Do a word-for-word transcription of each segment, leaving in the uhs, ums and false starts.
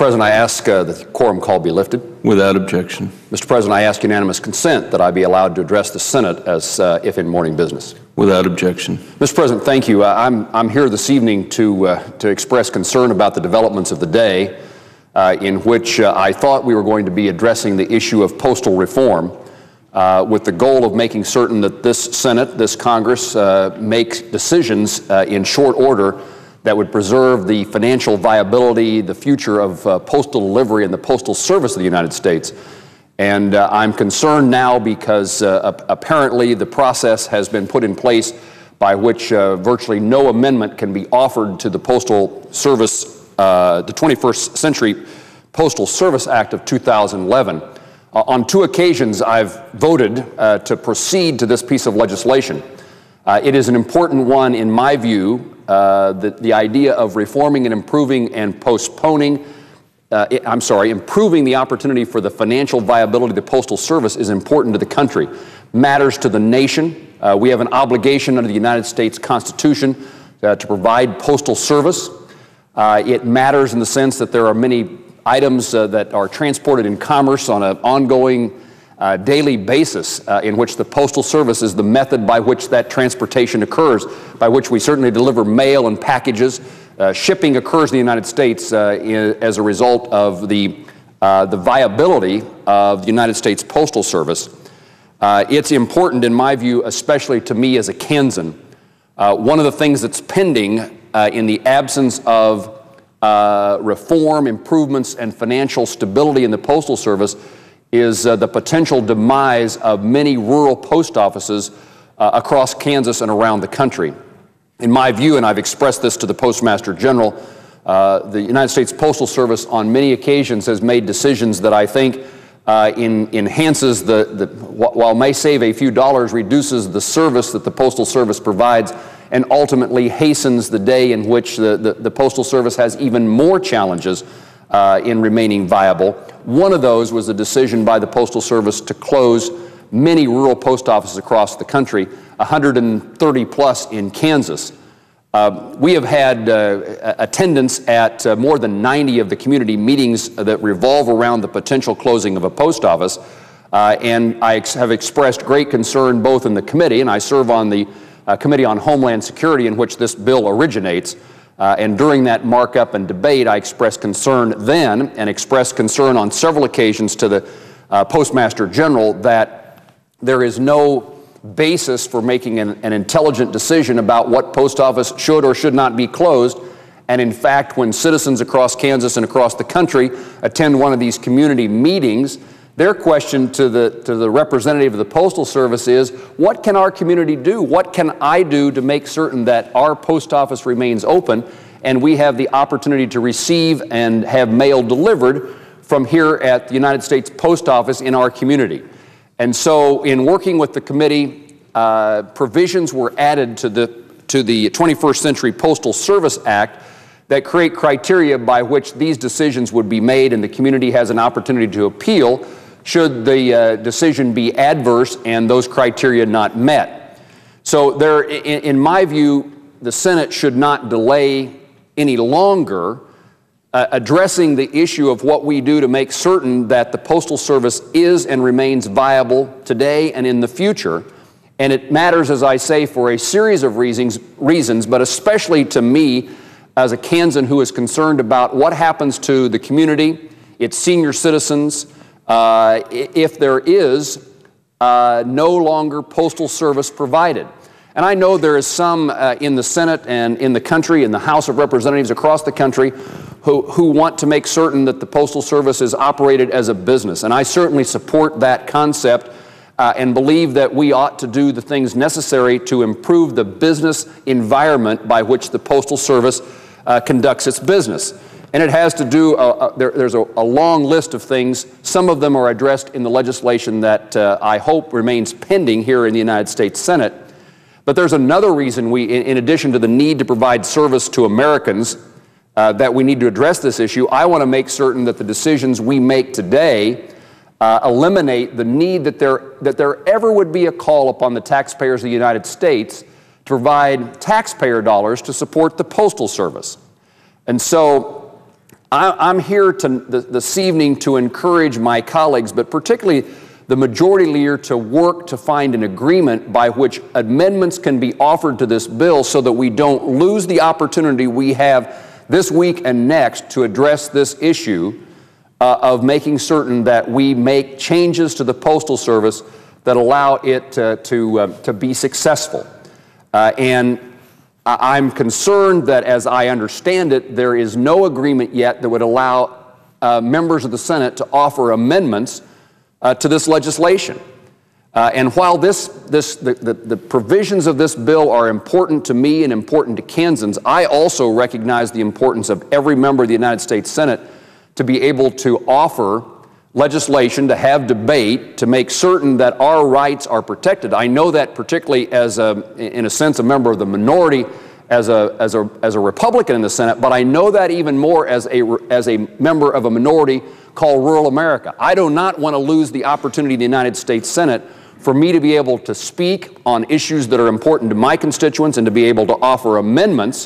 Mister President, I ask uh, that the quorum call be lifted. Without objection. Mister President, I ask unanimous consent that I be allowed to address the Senate as uh, if in morning business. Without objection. Mister President, thank you. Uh, I'm, I'm here this evening to, uh, to express concern about the developments of the day uh, in which uh, I thought we were going to be addressing the issue of postal reform uh, with the goal of making certain that this Senate, this Congress, uh, makes decisions uh, in short order that would preserve the financial viability, the future of uh, postal delivery and the postal service of the United States. And uh, I'm concerned now because uh, apparently the process has been put in place by which uh, virtually no amendment can be offered to the Postal Service, uh, the twenty-first Century Postal Service Act of two thousand eleven. Uh, on two occasions, I've voted uh, to proceed to this piece of legislation. Uh, it is an important one, in my view. Uh, the, the idea of reforming and improving and postponing, uh, it, I'm sorry, improving the opportunity for the financial viability of the Postal Service is important to the country, matters to the nation. Uh, we have an obligation under the United States Constitution uh, to provide postal service. Uh, it matters in the sense that there are many items uh, that are transported in commerce on an ongoing Uh, daily basis uh, in which the Postal Service is the method by which that transportation occurs, by which we certainly deliver mail and packages. Uh, shipping occurs in the United States uh, in, as a result of the, uh, the viability of the United States Postal Service. Uh, it's important, in my view, especially to me as a Kansan. Uh, one of the things that's pending uh, in the absence of uh, reform, improvements, and financial stability in the Postal Service is uh, the potential demise of many rural post offices uh, across Kansas and around the country. In my view, and I've expressed this to the Postmaster General, uh, the United States Postal Service on many occasions has made decisions that I think uh, in, enhances the, the, while may save a few dollars, reduces the service that the Postal Service provides and ultimately hastens the day in which the, the, the Postal Service has even more challenges Uh, in remaining viable. One of those was the decision by the Postal Service to close many rural post offices across the country, one hundred thirty plus in Kansas. Uh, we have had uh, attendance at uh, more than ninety of the community meetings that revolve around the potential closing of a post office, uh, and I ex have expressed great concern both in the committee, and I serve on the uh, Committee on Homeland Security in which this bill originates. Uh, and during that markup and debate, I expressed concern then and expressed concern on several occasions to the uh, Postmaster General that there is no basis for making an, an intelligent decision about what post office should or should not be closed. And in fact, when citizens across Kansas and across the country attend one of these community meetings, their question to the, to the representative of the Postal Service is, what can our community do? What can I do to make certain that our post office remains open and we have the opportunity to receive and have mail delivered from here at the United States Post Office in our community? And so in working with the committee, uh, provisions were added to the, to the twenty-first Century Postal Service Act that create criteria by which these decisions would be made, and the community has an opportunity to appeal should the uh, decision be adverse and those criteria not met. So there, in, in my view, the Senate should not delay any longer uh, addressing the issue of what we do to make certain that the Postal Service is and remains viable today and in the future. And it matters, as I say, for a series of reasons, reasons, but especially to me as a Kansan who is concerned about what happens to the community, its senior citizens, Uh, if there is uh, no longer postal service provided. And I know there is some uh, in the Senate and in the country, in the House of Representatives across the country, who, who want to make certain that the Postal Service is operated as a business. And I certainly support that concept uh, and believe that we ought to do the things necessary to improve the business environment by which the Postal Service uh, conducts its business. And it has to do, uh, uh, there, there's a, a long list of things. Some of them are addressed in the legislation that uh, I hope remains pending here in the United States Senate. But there's another reason we, in, in addition to the need to provide service to Americans, uh, that we need to address this issue. I want to make certain that the decisions we make today uh, eliminate the need that there, that there ever would be a call upon the taxpayers of the United States to provide taxpayer dollars to support the Postal Service. And so I, I'm here to, this evening to encourage my colleagues, but particularly the majority leader, to work to find an agreement by which amendments can be offered to this bill so that we don't lose the opportunity we have this week and next to address this issue uh, of making certain that we make changes to the Postal Service that allow it uh, to, uh, to be successful. Uh, and I'm concerned that, as I understand it, there is no agreement yet that would allow uh, members of the Senate to offer amendments uh, to this legislation. Uh, and while this, this, the, the, the provisions of this bill are important to me and important to Kansans, I also recognize the importance of every member of the United States Senate to be able to offer legislation, to have debate, to make certain that our rights are protected. I know that particularly as a, in a sense, a member of the minority, as a, as a, as a Republican in the Senate, but I know that even more as a, as a member of a minority called rural America. I do not want to lose the opportunity in the United States Senate for me to be able to speak on issues that are important to my constituents and to be able to offer amendments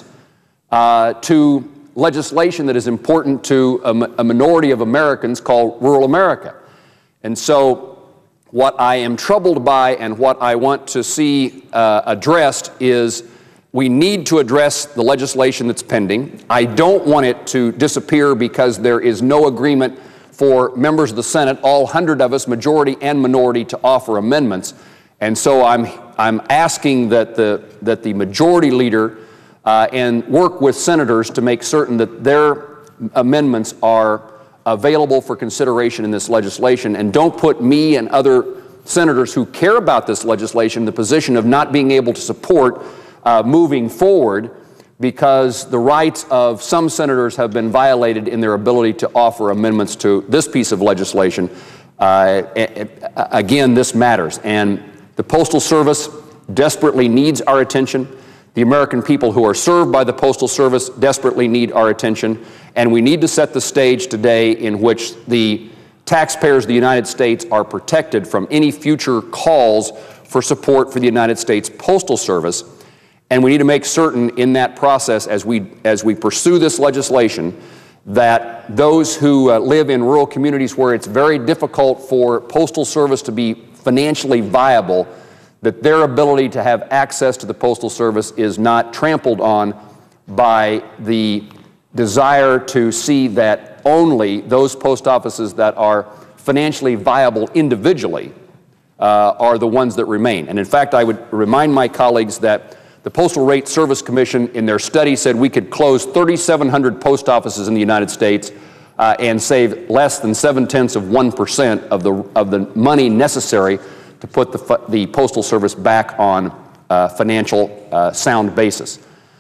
uh, to legislation that is important to a, a minority of Americans called rural America. And so what I am troubled by and what I want to see uh, addressed is we need to address the legislation that's pending. I don't want it to disappear because there is no agreement for members of the Senate, all one hundred of us, majority and minority, to offer amendments. And so I'm, I'm asking that the, that the majority leader Uh, and work with senators to make certain that their amendments are available for consideration in this legislation, and don't put me and other senators who care about this legislation in the position of not being able to support uh, moving forward because the rights of some senators have been violated in their ability to offer amendments to this piece of legislation. Uh, again, this matters, and the Postal Service desperately needs our attention. The American people who are served by the Postal Service desperately need our attention, and we need to set the stage today in which the taxpayers of the United States are protected from any future calls for support for the United States Postal Service. And we need to make certain in that process, as we, as we pursue this legislation, that those who uh, live in rural communities where it's very difficult for Postal Service to be financially viable, that their ability to have access to the Postal Service is not trampled on by the desire to see that only those post offices that are financially viable individually uh, are the ones that remain. And in fact, I would remind my colleagues that the Postal Rate Service Commission in their study said we could close thirty-seven hundred post offices in the United States uh, and save less than seven-tenths of one percent of the, of the money necessary to put the, the Postal Service back on a financial uh, sound basis.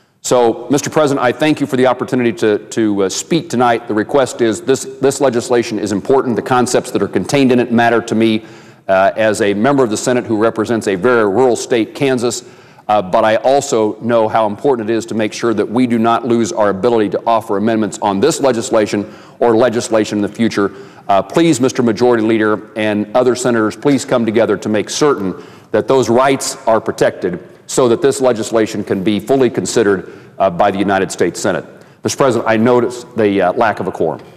So, Mister President, I thank you for the opportunity to, to uh, speak tonight. The request is this, this legislation is important. The concepts that are contained in it matter to me uh, as a member of the Senate who represents a very rural state, Kansas, uh, but I also know how important it is to make sure that we do not lose our ability to offer amendments on this legislation or legislation in the future. Uh, please, Mister Majority Leader and other senators, please come together to make certain that those rights are protected so that this legislation can be fully considered uh, by the United States Senate. Mister President, I notice the uh, lack of a quorum.